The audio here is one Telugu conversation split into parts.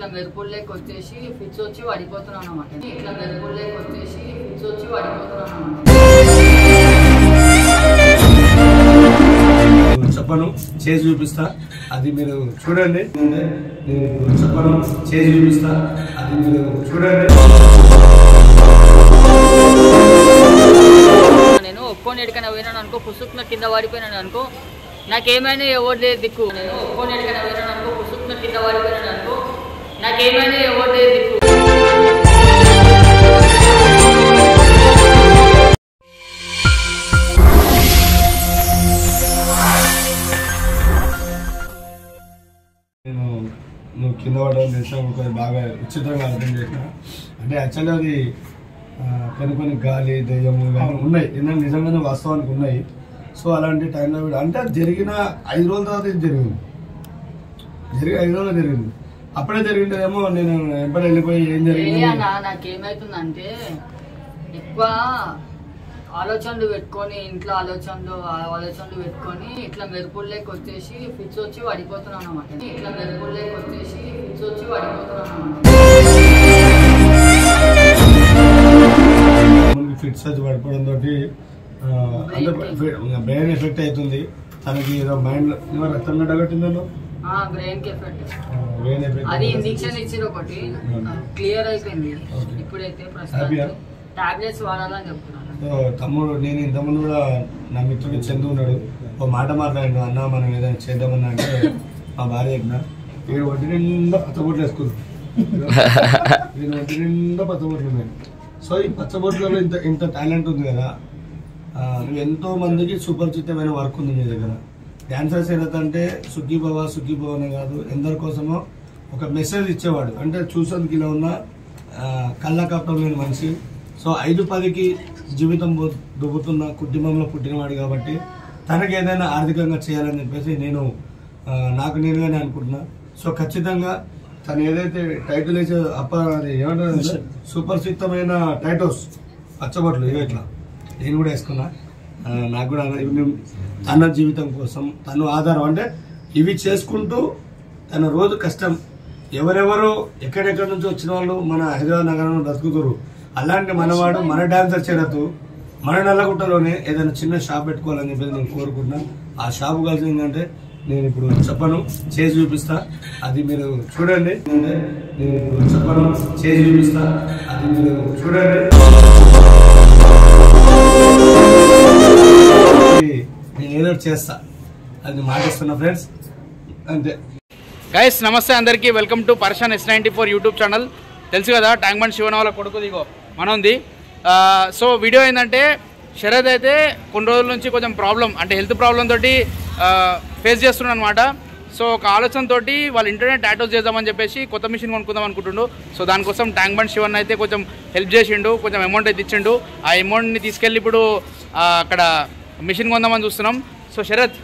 ఇట్లా మెరుపుల్లోకి వచ్చేసి ఫిట్స్ వచ్చి పడిపోతున్నాను అన్నమాట. ఇట్లా మెరుపుల్లోకి వచ్చేసి ఫిట్స్ వచ్చి పడిపోతున్నాను అన్నమాట. చెప్పను చేసి చూపిస్తా, అది మీరు చూడండి. నేను చెప్పను చేసి చూపిస్తా, అది మీరు చూడండి. నేను ఒక్కోని ఎడికైనా పోయినాను అనుకో, పుసుకున కింద పడిపోయినాను అనుకో, నాకేమైనా ఎవరు లేదు దిక్కు. నేను ఒక్కోని ఎడికైనా పోయినాను అనుకో, పుసుకున కింద పడిపోయినాను అనుకో, నాకేమైనా ఎవరు లేదు దిక్కు. నువ్వు కింద పడడం చేసినా కొంచెం బాగా ఉచితంగా అర్థం చేసిన. అంటే యాక్చువల్లీ అది కొన్ని గాలి దెయ్యము ఇవన్నీ ఉన్నాయి, ఏంటంటే నిజంగానే వాస్తవానికి ఉన్నాయి. సో అలాంటి టైంలో అంటే జరిగిన 5 రోజుల తర్వాత ఇది జరిగింది. 5 రోజులు జరిగింది. అప్పుడే జరిగిందేమో నేను ఎప్పుడు వెళ్ళిపోయి ఏం జరిగింది. నాకేమైతుందంటే ఎక్కువ ఆలోచనలు పెట్టుకొని, ఇంట్లో ఆలోచనలు పెట్టుకొని ఇట్లా మెరుపుల్లోకి వచ్చేసి ఫిట్స్ వచ్చి పడిపోతున్నాను అన్నమాట. ఇట్లా మెరుపుల్లోకి వచ్చేసి ఫిట్స్ వచ్చి పడిపోతున్నాను అన్నమాట. ఫిట్స్ వచ్చి పడిపోవడం తోటి బ్రెయిన్ ఎఫెక్ట్ అవుతుంది తనకి. ఏదో మైండ్ లో రక్తం గడ్డగట్టిందో బ్రెయిన్ కి ఎఫెక్ట్, అది ఇంజెక్షన్ ఇచ్చిన ఒకటి క్లియర్ అయిపోయింది. ఇప్పుడైతే టాబ్లెట్స్ వాడాలని చెప్తున్నాను. తమ్ముడు నేను ఇంతకుముందు కూడా నా మిత్రుడు చందు ఉన్నాడు, ఒక మాట మాట్లాడిన, అన్న మనం ఏదైనా చేద్దామన్నా అంటే మా భార్య చెప్పిన, వీడు ఒంటి నిండా పచ్చబొట్లు వేసుకున్నాను, వీడు ఒంటి నిండా పచ్చబొట్లు ఉన్నాయి. సో ఈ పచ్చబొట్లలో ఇంత టాలెంట్ ఉంది కదా, నువ్వు ఎంతో మందికి సుపరిచితమైన వర్క్ ఉంది నీ దగ్గర. డాన్సర్స్ ఏదంటే సుఖీభవ అనే కాదు, ఎందరి కోసమో ఒక మెసేజ్ ఇచ్చేవాడు. అంటే చూసేందుకు ఇలా ఉన్న కళ్ళ కప్పడం లేని మనిషి. సో 5-10కి జీవితం దుబ్బుతున్న కుటుంబంలో పుట్టినవాడు కాబట్టి తనకి ఏదైనా ఆర్థికంగా చేయాలని చెప్పేసి నేను నాకు నేనుగానే అనుకుంటున్నా. సో ఖచ్చితంగా తను ఏదైతే టైటిల్ వేసే అది ఏమంటారు, సుపరిచితమైన టైటోస్ పచ్చబొట్లు ఇవి ఇట్లా నేను కూడా వేసుకున్నా. నాకు కూడా తన జీవితం కోసం తను ఆధారం, అంటే ఇవి చేసుకుంటూ తన రోజు కష్టం. ఎవరెవరు ఎక్కడెక్కడి నుంచి వచ్చిన వాళ్ళు మన హైదరాబాద్ నగరంలో బ్రతుకుతారు. అలాంటి మనవాడు మన డాన్సర్ చేరతూ మన నల్లగుట్టలోనే ఏదైనా చిన్న షాప్ పెట్టుకోవాలని చెప్పేసి నేను కోరుకుంటున్నా. ఆ షాప్ కలిసి ఏంటంటే నేను ఇప్పుడు చెప్పను చేసి చూపిస్తా, అది మీరు చూడండి. నేను ఇప్పుడు చెప్పను చేసి చూపిస్తా, అది మీరు చూడండి. నేను ఏదో చేస్తా, అది మాటిస్తున్నా ఫ్రెండ్స్, అంతే. గైస్ నమస్తే అందరికీ, వెల్కమ్ టు పర్షన్ S94 యూట్యూబ్ ఛానల్. తెలుసు కదా ట్యాంక్ బండ్ శివన వాళ్ళ కొడుకు దిగో మనది. సో వీడియో ఏంటంటే శరత్ అయితే కొన్ని రోజుల నుంచి కొంచెం ప్రాబ్లం, అంటే హెల్త్ ప్రాబ్లం తోటి ఫేస్ చేస్తున్నాడు అనమాట. సో ఒక ఆలోచనతో వాళ్ళు ఇంటర్నెట్ టాటోస్ చేద్దామని చెప్పేసి కొత్త మిషన్ కొనుక్కుందాం అనుకుంటుండు. సో దానికోసం ట్యాంక్ బండ్ శివన్ అయితే కొంచెం హెల్ప్ చేసిండు, కొంచెం అమౌంట్ అయితే ఇచ్చిండు. ఆ అమౌంట్ని తీసుకెళ్ళి ఇప్పుడు అక్కడ మిషన్ కొందామని చూస్తున్నాం. సో శరత్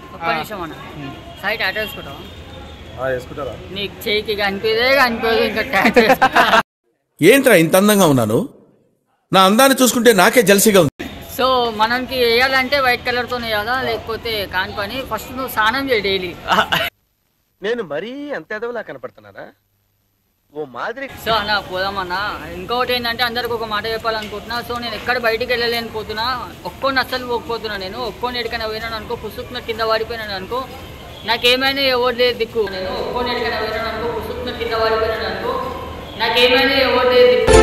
నీకు చేయికి కనిపించదు ఇంకా టాటూ. ఏంట్రా ఇంత అందంగా ఉన్నాను, నా అందాన్ని చూసుకుంటే నాకే జల్సీగా ఉంది. సో మనకి వేయాలంటే వైట్ కలర్ తో వేయాలా, లేకపోతే కాని పని ఫస్ట్ నువ్వు స్నానం చేయి డైలీ. నేను మరీ అంత ఎదవలా కనపడుతున్నారా ఓ మాదిరి. సో అన్న పోదామన్నా. ఇంకొకటి ఏంటంటే అందరికి ఒక మాట చెప్పాలనుకుంటున్నా. సో నేను ఎక్కడ బయటికి వెళ్ళలేని పోతున్నా, ఒక్కోని అస్సలు పోకపోతున్నా. నేను ఒక్కోని ఎడికైనా పోయినాను అనుకో, పుసుకున కింద పడిపోయినాను అనుకో, నాకేమైనా ఎవరు లేదు దిక్కు. నేను ఒక్కోని ఎడికైనా పోయినాను అనుకో, పుసుకున కింద పడిపోయినాను అనుకో, నాకేమైనా ఎవరు లేదు దిక్కు.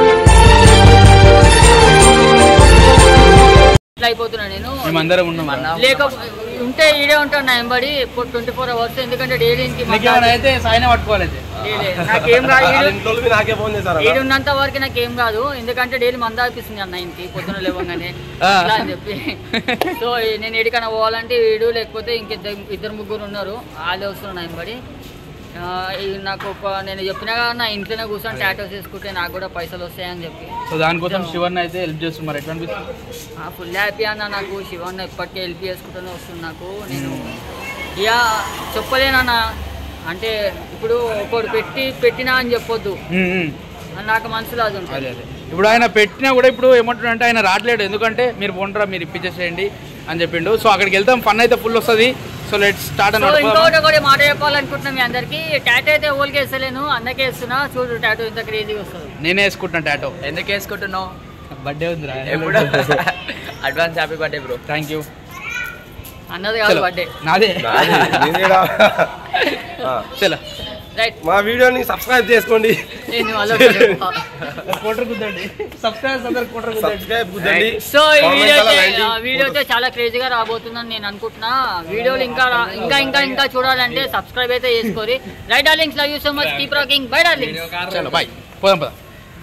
అయిపోతున్నా నేను. లేక ఉంటే ఈడే ఉంటాను నా ఎంబడి 24 hours. ఎందుకంటే డైలీ నాకేం కాదు, ఈడు ఉన్నంత వరకు నాకేం కాదు. ఎందుకంటే డైలీ మంద అనిపిస్తుంది అన్న ఇంటికి పొద్దున లేవగానే అట్లా అని చెప్పి. సో నేను ఎడికైనా పోవాలంటే వీడు లేకపోతే ఇంకిద్దరు ముగ్గురు ఉన్నారు, వాళ్ళే వస్తున్నారు నా ఎంబడి. నాకు నేను చెప్పినా కదా నా ఇంట్లోనే కూర్చొని టాటోస్ వేసుకుంటే నాకు కూడా పైసలు వస్తాయని చెప్పి. సో దానికోసం శివన్ అయితే హెల్ప్ చేస్తున్నారు. ఎట్లా అనిపిస్తుంది? ఫుల్ హ్యాపీ అన్న. నాకు శివన్ ఇప్పటికే హెల్ప్ చేసుకుంటూనే వస్తుంది నాకు. నేను ఇక చెప్పలేనన్నా, అంటే ఇప్పుడు ఒకడు పెట్టినా అని చెప్పొద్దు, నాకు మనసులో అది ఉంటుంది. ఇప్పుడు ఆయన పెట్టినా కూడా ఇప్పుడు ఏమంటున్నా అంటే ఆయన రావట్లేడు. ఎందుకంటే మీరు పోండ్రా, మీరు ఇప్పించేసేయండి, అని చెప్పిండు. సో అక్కడికి వెళ్తాం, ఫన్ అయితే ఫుల్ వస్తుంది. సో లెట్స్ స్టార్ట్ అన్నమాట. ఇంకొకటి కూడా మాట చెప్పాలనుకుంటున్నాం మీ అందరికి, టాటూ అయితే ఓల్కి వేస్తలేను, అందరికీ వేస్తున్నా. చూడు టాటూ ఇంత క్రేజీగా వస్తుంది. నేనే వేసుకుంటున్నా టాటూ. ఎందుకు వేసుకుంటున్నావు? బర్త్డే ఉందిరా ఎప్పుడు? Advance happy birthday bro. Thank you. అన్నది కాదు బర్త్డే నాదే. చలో రైట్. మా వీడియోని సబ్స్క్రైబ్ చేసుకోండి. సో ఈ వీడియో అయితే చాలా క్రేజీగా రాబోతుందని నేను అనుకుంటున్నా. వీడియోలు ఇంకా ఇంకా చూడాలంటే సబ్స్క్రైబ్ అయితే చేసుకోరి. Right darlings, love you so much, keep rocking, bye darlings. చలో బాయ్, పోదాం పద.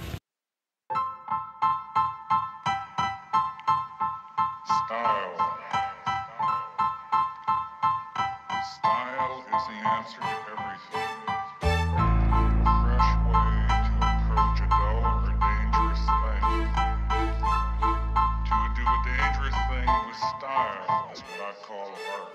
Style is the answer to everything. A fresh way to approach a dull or dangerous thing. To do a dangerous thing with style is what I call art.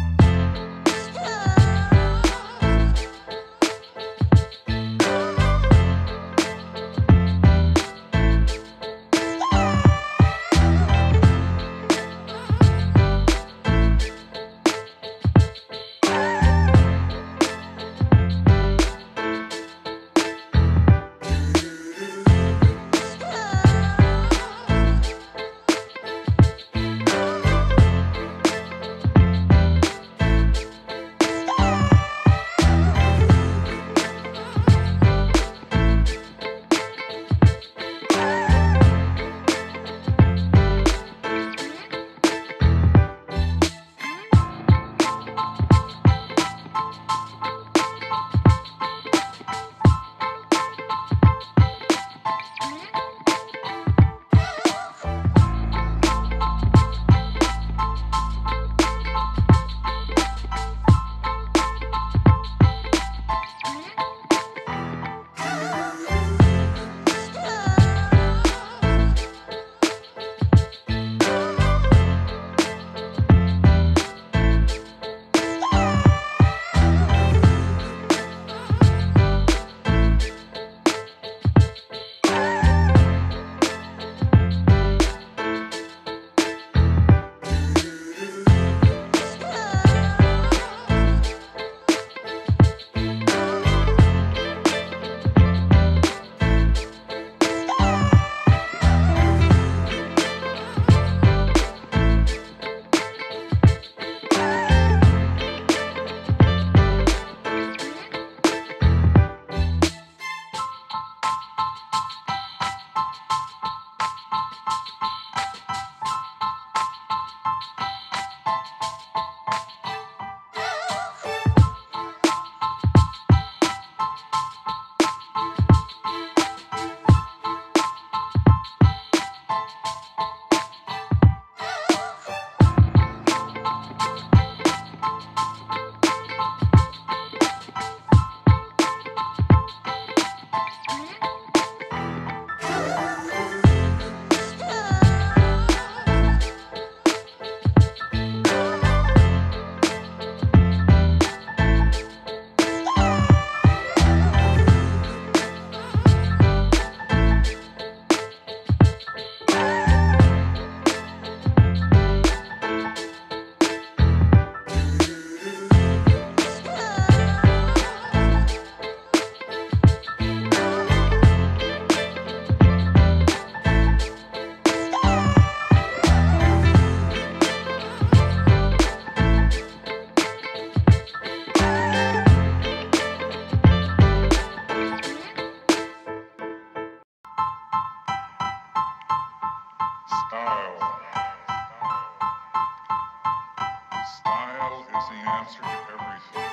Style is the answer to everything.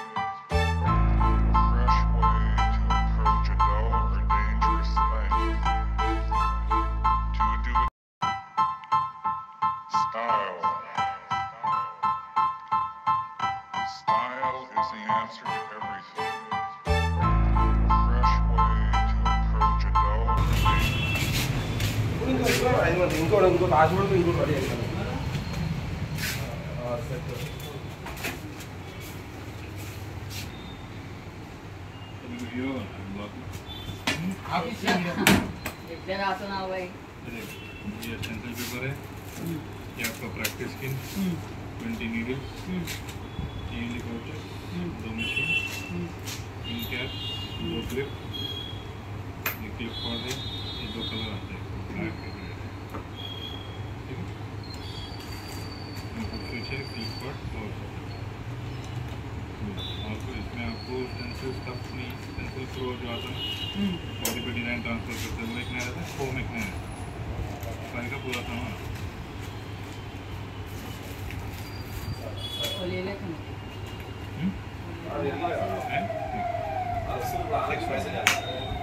A fresh way to approach a dull or dangerous thing. To do it. Style. Style is the answer to everything. A fresh way to approach a dull or dangerous. ఇంకో రాజమండ్రి ఇంకో రెడీ అవుతాను. इतने राशन आओ भाई। ये सेंट्रल पेपर है। ये आपका practice skin 20 needles, 3 pouches, 2 machine, ink cap, 2 clip, ये क्लिप कॉर्ड है, ये 2 कलर आते हैं ब्लैक और रेड, ठीक है। इनपुट स्विच है, क्लिप कॉर्ड और आपको इसमें आपको पेंसिल स्टफ में पेंसिल थ्रो जो आता है बॉडी पे डिजाइन ट्रांसफर करते हैं वो एक नया रहता है, फोम एक नया है, साइज का पूरा सामान और ले लेते हैं है।